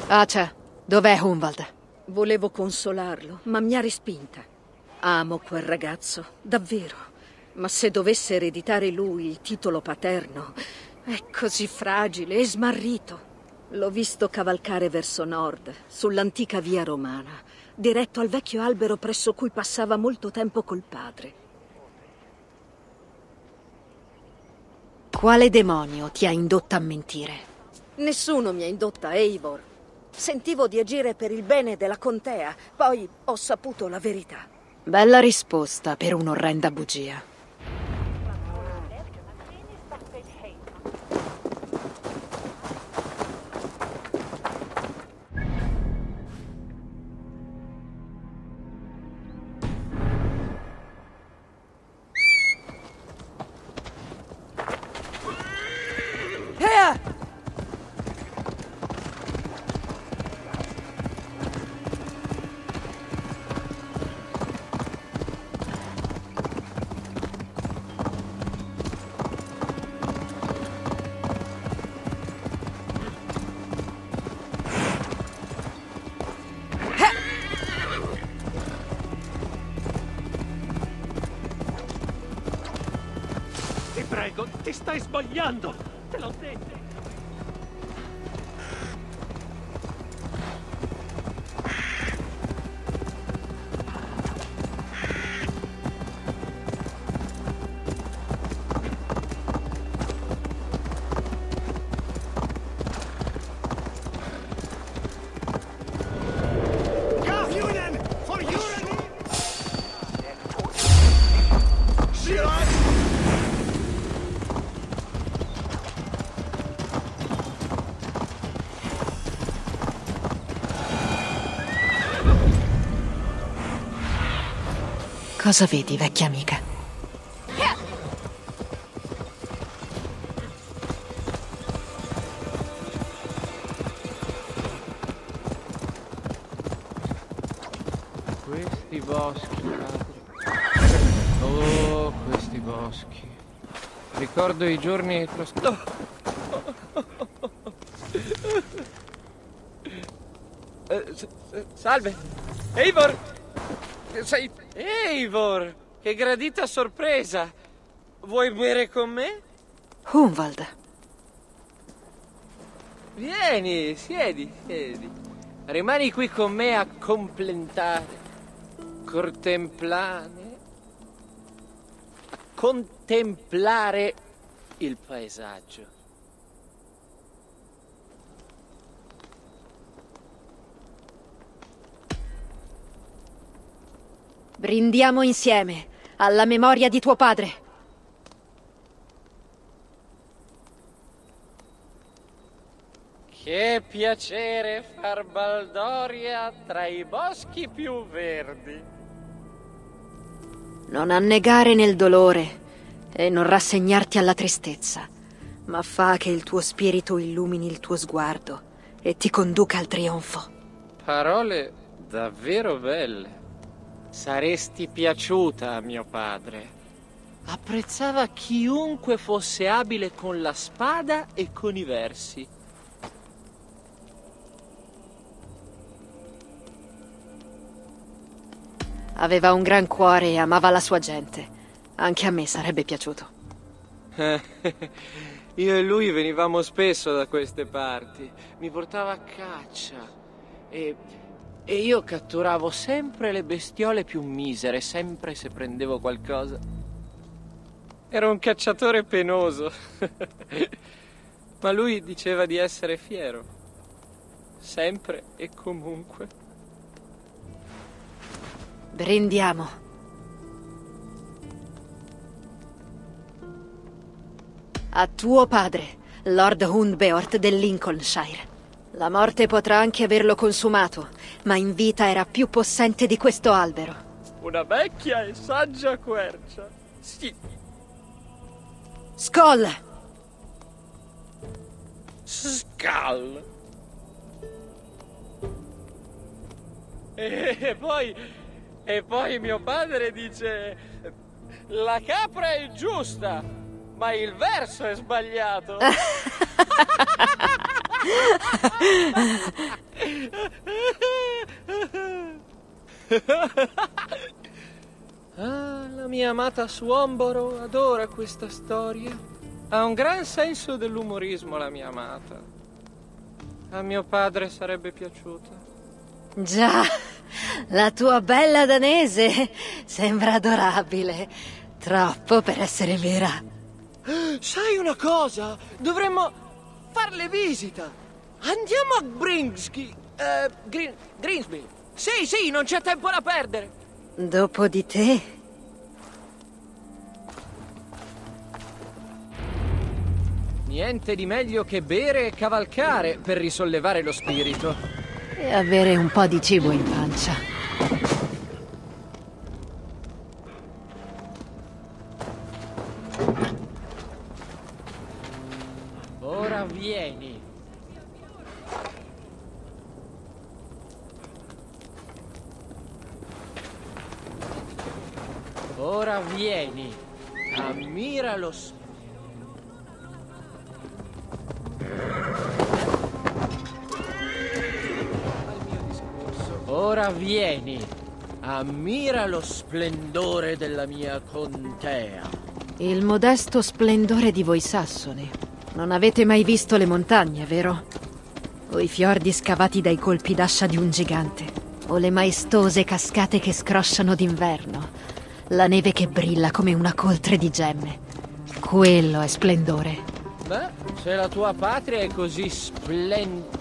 Acia, dov'è Hunwald? Volevo consolarlo, ma mi ha respinta. Amo quel ragazzo, davvero. Ma se dovesse ereditare lui il titolo paterno, è così fragile e smarrito. L'ho visto cavalcare verso nord, sull'antica via romana, diretto al vecchio albero presso cui passava molto tempo col padre. Quale demonio ti ha indotta a mentire? Nessuno mi ha indotta, Eivor. Sentivo di agire per il bene della contea, poi ho saputo la verità. Bella risposta per un'orrenda bugia. Ti prego, ti stai sbagliando! Te l'ho detto! Cosa vedi, vecchia amica? Questi boschi, padre. Oh, questi boschi. Ricordo i giorni trascorsi. Salve! Eivor! Sei... Eivor! Che gradita sorpresa! Vuoi bere con me? Hunwald. Vieni, siedi. Rimani qui con me a contemplare il paesaggio. Brindiamo insieme alla memoria di tuo padre. Che piacere far baldoria tra i boschi più verdi. Non annegare nel dolore e non rassegnarti alla tristezza, ma fa che il tuo spirito illumini il tuo sguardo e ti conduca al trionfo. Parole davvero belle. Saresti piaciuta a mio padre. Apprezzava chiunque fosse abile con la spada e con i versi. Aveva un gran cuore e amava la sua gente. Anche a me sarebbe piaciuto. Io e lui venivamo spesso da queste parti. Mi portava a caccia e io catturavo sempre le bestiole più misere, sempre se prendevo qualcosa. Ero un cacciatore penoso. Ma lui diceva di essere fiero. Sempre e comunque. Brindiamo. A tuo padre, Lord Hundbeort del Lincolnshire. La morte potrà anche averlo consumato, ma in vita era più possente di questo albero. Una vecchia e saggia quercia. Sì. Skoll! Skull. E poi mio padre dice: la capra è giusta, ma il verso è sbagliato. Ah, la mia amata Suomboro adora questa storia. Ha un gran senso dell'umorismo, la mia amata. A mio padre sarebbe piaciuta. Già, la tua bella danese sembra adorabile. Troppo per essere vera. Sai una cosa? Dovremmo farle visita. Andiamo a Grimsby. Sì, non c'è tempo da perdere. Dopo di te. Niente di meglio che bere e cavalcare per risollevare lo spirito. E avere un po' di cibo in pancia. Ora vieni. Ora vieni. Ammira lo spirito. Ora vieni, ammira lo splendore della mia contea. Il modesto splendore di voi sassoni. Non avete mai visto le montagne, vero? O i fiordi scavati dai colpi d'ascia di un gigante? O le maestose cascate che scrosciano d'inverno? La neve che brilla come una coltre di gemme. Quello è splendore. Beh, se la tua patria è così splendorosa,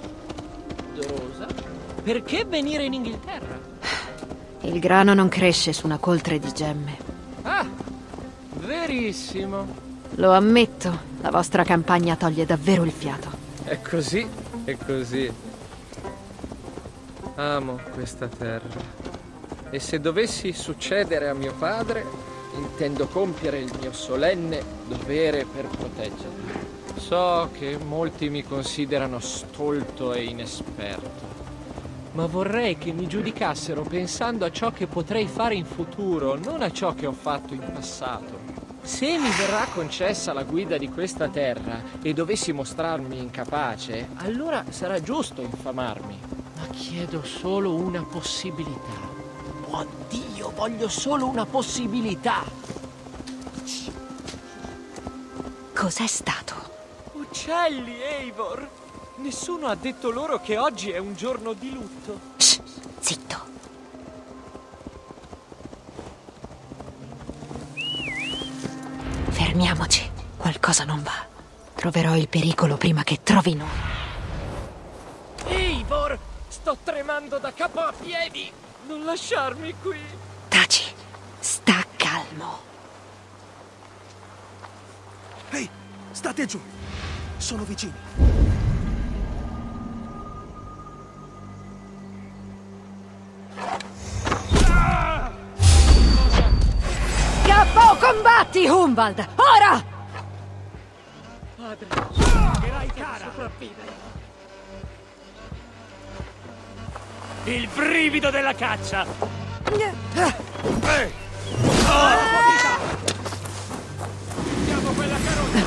perché venire in Inghilterra? Il grano non cresce su una coltre di gemme. Ah, verissimo. Lo ammetto, la vostra campagna toglie davvero il fiato. È così, è così. Amo questa terra. E se dovessi succedere a mio padre, intendo compiere il mio solenne dovere per proteggerla. So che molti mi considerano stolto e inesperto, ma vorrei che mi giudicassero pensando a ciò che potrei fare in futuro, non a ciò che ho fatto in passato. Se mi verrà concessa la guida di questa terra e dovessi mostrarmi incapace, allora sarà giusto infamarmi. Ma chiedo solo una possibilità. Oh Dio, voglio solo una possibilità. Cos'è stato? Uccelli, Eivor. Nessuno ha detto loro che oggi è un giorno di lutto. Shh, zitto. Fermiamoci. Qualcosa non va. Troverò il pericolo prima che trovi noi. Eivor, sto tremando da capo a piedi. Non lasciarmi qui. Taci, sta calmo. Ehi, state giù. Sono vicini. Capo, combatti, Humbald! Ora! Padre, Pagherai cara. sopravvivere. Il brivido della caccia. Ehi! Andiamo quella carogna.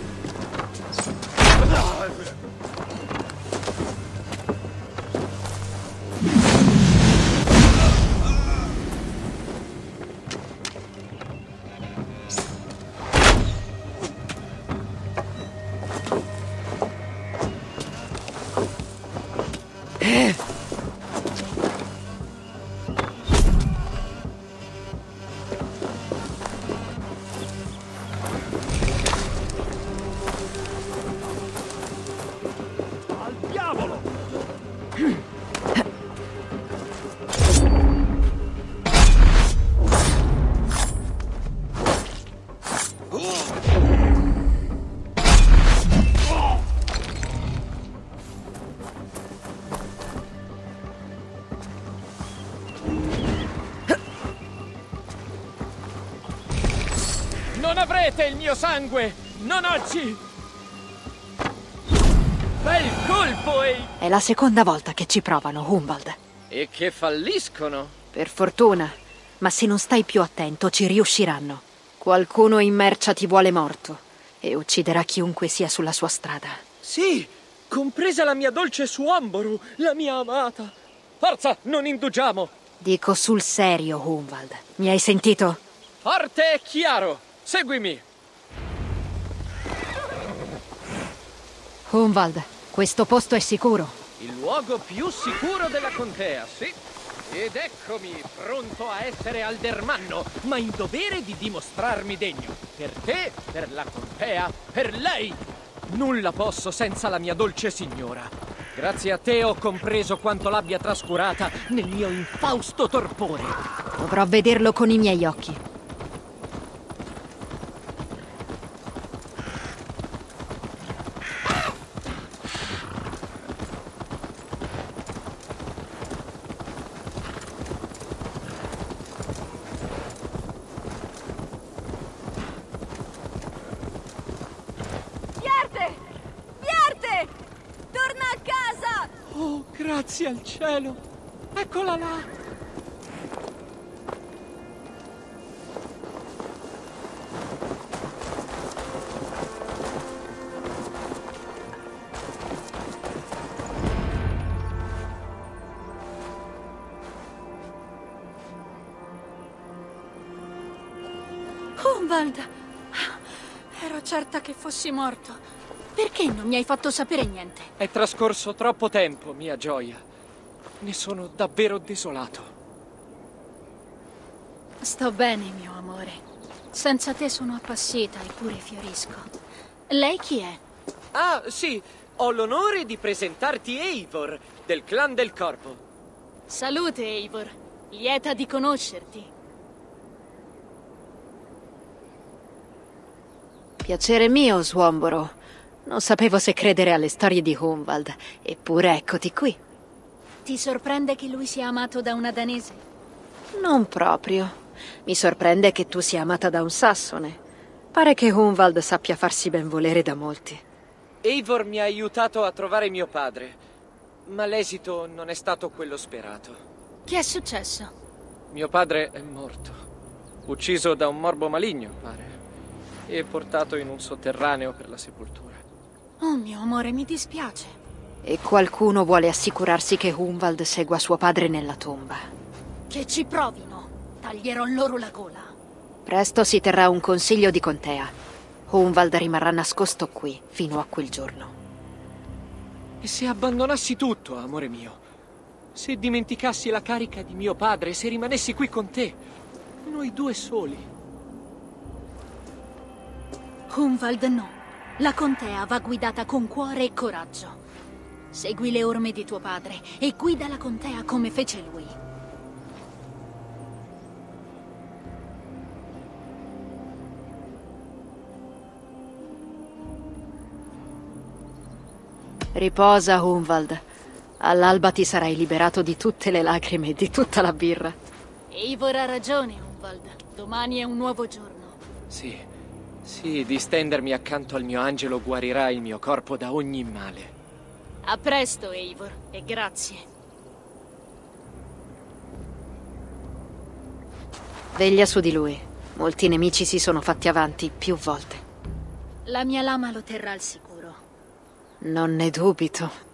Al diavolo! Non avrete il mio sangue! Non oggi! Bel colpo, È la seconda volta che ci provano, Humbald. E che falliscono! Per fortuna. Ma se non stai più attento, ci riusciranno. Qualcuno in mercia ti vuole morto e ucciderà chiunque sia sulla sua strada. Sì, compresa la mia dolce Suamboru, la mia amata. Forza, non indugiamo! Dico sul serio, Hunwald. Mi hai sentito? Forte e chiaro! Seguimi! Hunwald, questo posto è sicuro. Il luogo più sicuro della contea, sì. Ed eccomi, pronto a essere aldermanno, ma in dovere di dimostrarmi degno. Per te, per la contea, per lei! Nulla posso senza la mia dolce signora. Grazie a te ho compreso quanto l'abbia trascurata nel mio infausto torpore. Dovrò vederlo con i miei occhi. Oh, grazie al cielo! Eccola là! Hunwald! Ero certa che fossi morto. Perché non mi hai fatto sapere niente? È trascorso troppo tempo, mia gioia. Ne sono davvero desolato. Sto bene, mio amore. Senza te sono appassita eppure fiorisco. Lei chi è? Ah, sì, ho l'onore di presentarti Eivor, del clan del corpo. Salute, Eivor. Lieta di conoscerti. Piacere mio, Swomboro. Non sapevo se credere alle storie di Hunwald, eppure eccoti qui. Ti sorprende che lui sia amato da una danese? Non proprio. Mi sorprende che tu sia amata da un sassone. Pare che Hunwald sappia farsi ben volere da molti. Eivor mi ha aiutato a trovare mio padre, ma l'esito non è stato quello sperato. Che è successo? Mio padre è morto, ucciso da un morbo maligno, pare, e portato in un sotterraneo per la sepoltura. Oh, mio amore, mi dispiace. E qualcuno vuole assicurarsi che Hunwald segua suo padre nella tomba. Che ci provino. Taglierò loro la gola. Presto si terrà un consiglio di contea. Hunwald rimarrà nascosto qui fino a quel giorno. E se abbandonassi tutto, amore mio? Se dimenticassi la carica di mio padre, se rimanessi qui con te? Noi due soli. Hunwald no. La contea va guidata con cuore e coraggio. Segui le orme di tuo padre e guida la contea come fece lui. Riposa, Hunwald. All'alba ti sarai liberato di tutte le lacrime e di tutta la birra. Eivor ha ragione, Hunwald. Domani è un nuovo giorno. Sì. Sì, di stendermi accanto al mio angelo guarirà il mio corpo da ogni male. A presto, Eivor, e grazie. Veglia su di lui. Molti nemici si sono fatti avanti più volte. La mia lama lo terrà al sicuro. Non ne dubito.